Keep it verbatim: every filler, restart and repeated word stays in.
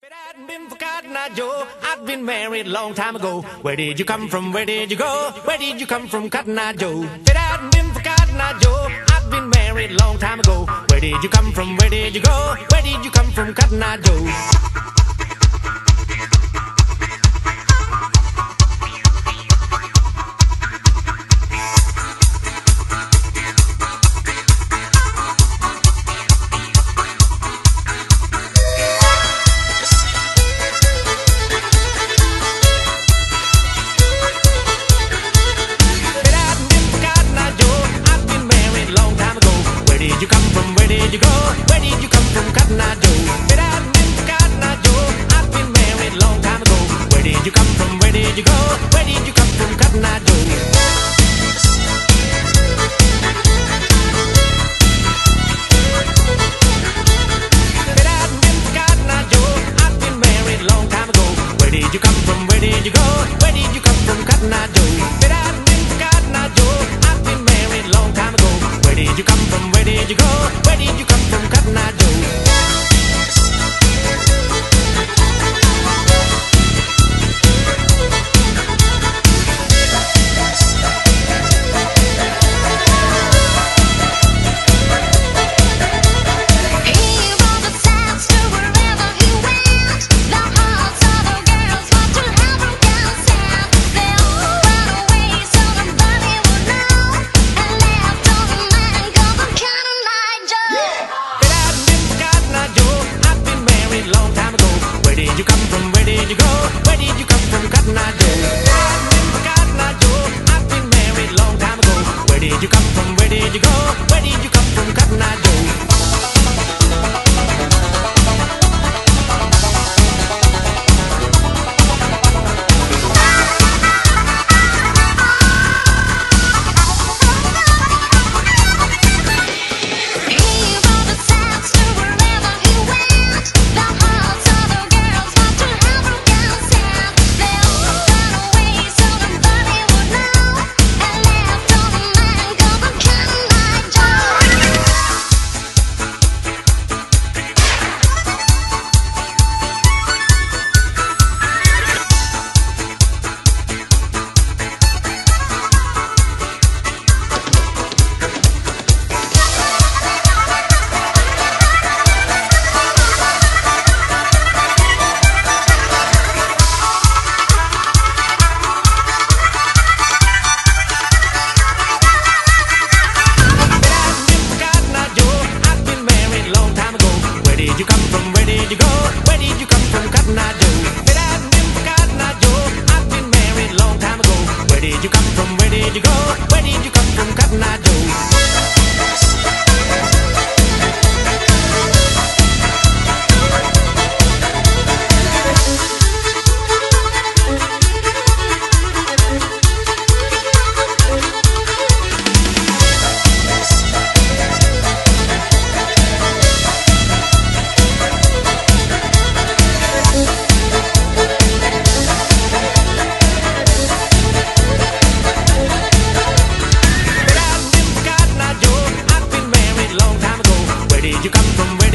If it hadn't been for Cotton Eye Joe, I'd been married a long time ago. Where did you come from? Where did you go? Where did you come from, Cotton Eye Joe? If it hadn't been for Cotton Eye Joe, I'd been married a long time ago. Where did you come from? Where did you go? Where did you come from, Cotton Eye Joe? Where did you come from? Where did you go? Where did you come from, Cotton Eye Joe? If it hadn't been for Cotton Eye Joe, I'd been married a long time ago. Where did you come from? Where did you go? Where did you come from, Cotton Eye Joe? If it hadn't been for Cotton Eye Joe, I'd been married a long time ago. Where did you come from? Where did you go? Where did you come from, Cotton Eye Joe? If it hadn't been for Cotton Eye Joe, I'd been married a long time ago. Where did you come from? Where did you go? Where did you come from, Cotton Eye Joe? Where did you come from? Where did you go? Where did you come from, Cotton Eye Joe? I've been for Cotton Eye Joe. I've been married a long time ago. Where did you come from? Where did you go? Where did you come from, Cotton Eye Joe? Where did you come from? Where did you go? Where did you come from, Cotton Eye Joe? If it hadn't been for Cotton Eye Joe, I'd been married a long time ago. Where did you come from? Where did you go? Where did you come from, Cotton Eye Joe? Where did you come from? Where